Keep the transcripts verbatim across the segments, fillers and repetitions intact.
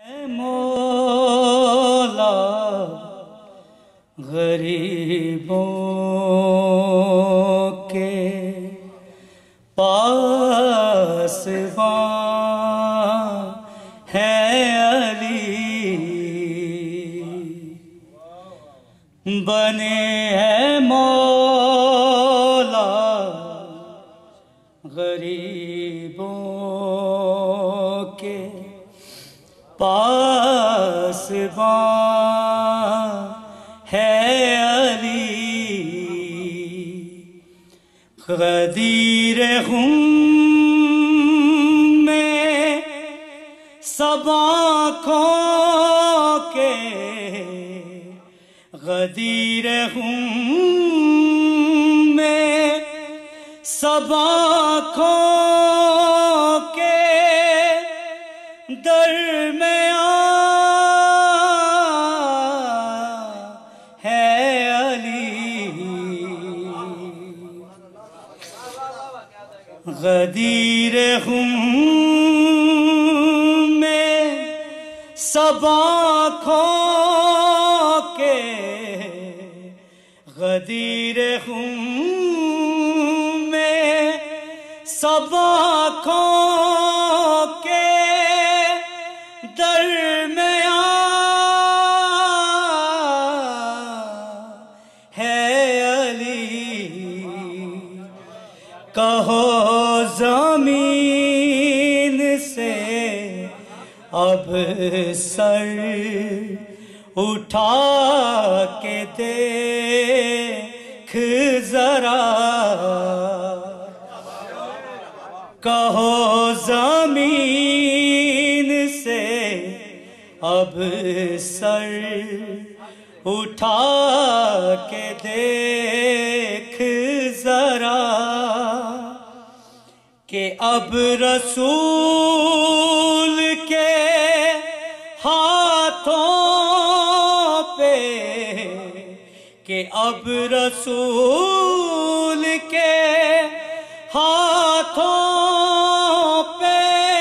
مولا غریبوں کے پاسبان ہے علی، بنے ہیں مولا غریبوں کے پاسبان ہے علی، غدیر خم میں سب آنکھوں کے، غدیر خم میں سب آنکھوں کے درمیان ہے علی، غدیر خم میں سب آنکھوں کے، غدیر خم میں سب آنکھوں کے درمیان ہے علی، کہو زمین سے اب سر اٹھا کے دیکھ ذرا، کہو زمین سے اب سر اٹھا کے دیکھ ذرا، کہ اب رسول کے ہاتھوں پہ، کہ اب رسول کے ہاتھوں پہ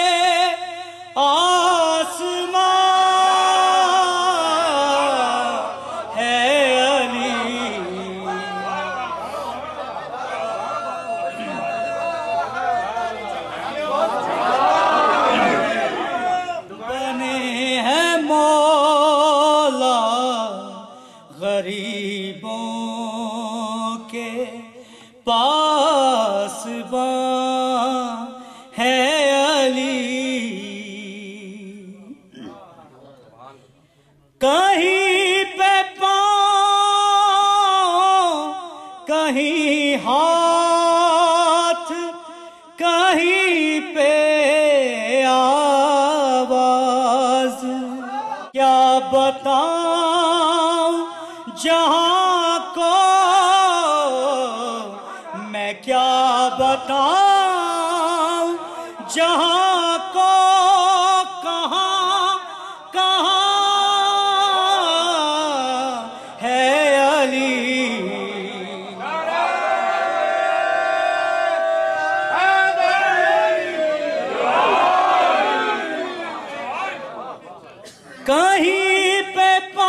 آسمان ہے علی، بنے ہیں مولا غریبوں کے پاسبان ہے علی، کہیں پہ پاؤں کہیں ہاتھ، کہیں پہ آواز، کیا بتاؤں جہاں کو میں، کیا بتاؤں جہاں کو، کہاں کہاں ہے علی، کہیں پہ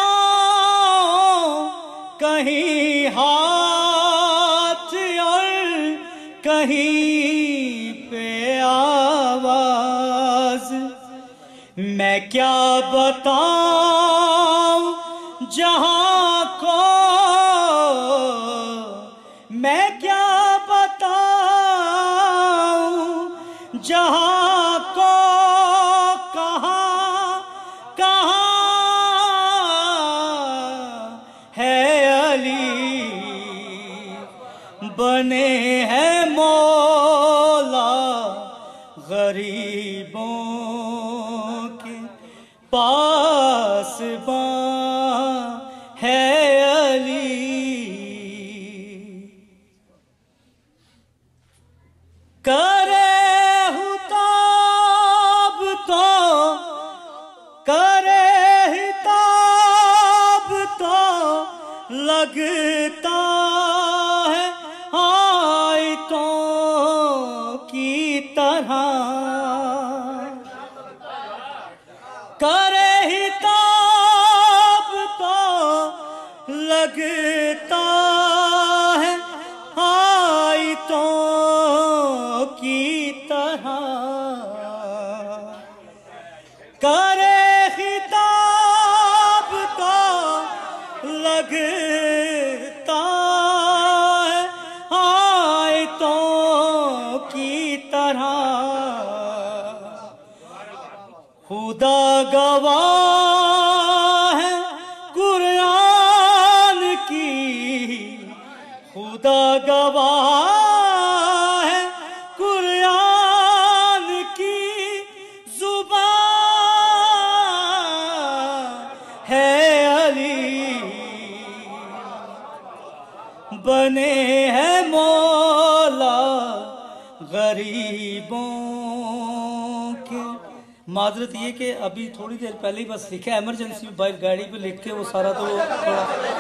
پاؤں کہیں ہاتھ اور کہیں پہ آواز، میں کیا بتاؤں جہاں کو، میں کیا بتاؤں جہاں کو، کہاں کہاں ہے علی، بنے ہیں مولا غریبوں کے پاسبان ہے علی، کرے ہتاب تو کرے ہتاب تو لگتا ہے آیتوں کی طرح، کرے لگتا ہے آیتوں کی طرح کرے خطاب تو لگتا ہے آیتوں کی طرح خدا گواہ ہے قرآن کی خدا گواہ ہے قرآن کی زبان ہے علی بنے ہیں مولا غریبوں کے. معذرت یہ کہ ابھی تھوڑی دیر پہلے ہی بس لکھا ہے ایمرجنسی میں باہر گاڑی پہ لکھ کے وہ سارا تو تھوڑا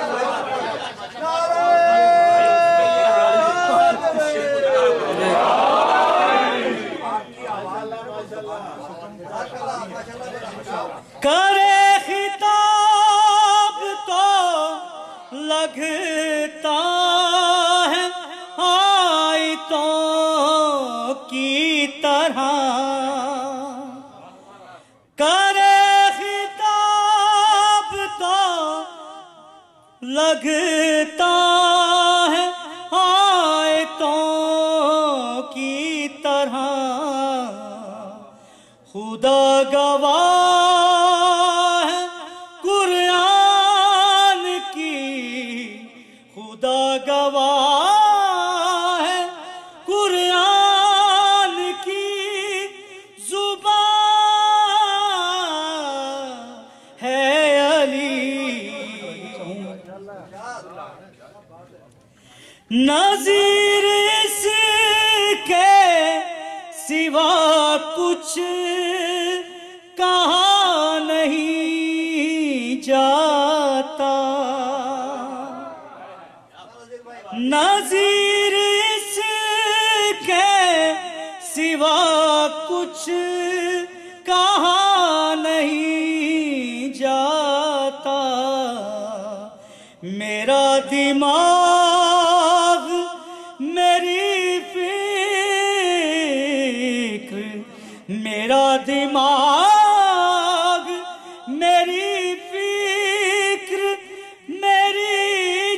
کرے خطاب تو لگتا ہے آیتوں کی طرح کرے خطاب تو لگتا ہے آیتوں کی طرح خدا گواہ ہے قرآن کی خدا گواہ ہے قرآن کی زبان ہے علی نظیر اس کے سوا کچھ کہا نہیں جاتا نظیر اس کے سوا کچھ کہا نہیں جاتا میرا دماغ میری فکر میرا دماغ میری فکر میری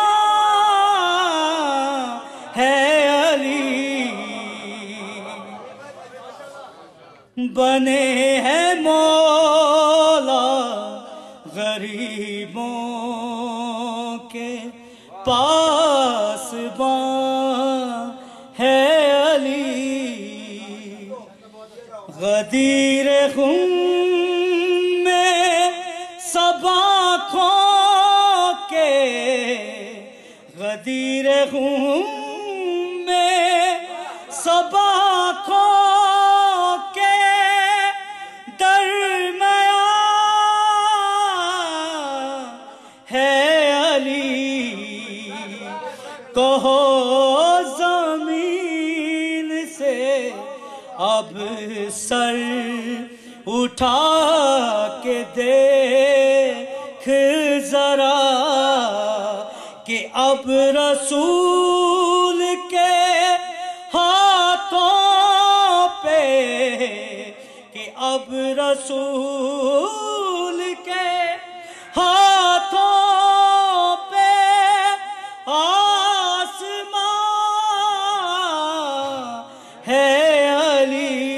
جان ہے علی بنے ہیں مولا غریبوں کے پاسباں ہے علی غدیر خون میں سب آنکھوں کے غدیر خون میں سب آنکھوں کے درمیان ہے علی کہو زمین سے اب سر اٹھا کے دیکھ ذرا کہ اب رسول کے ہاتھوں پہ کہ اب رسول کے ہاتھوں پہ آسمان ہے علی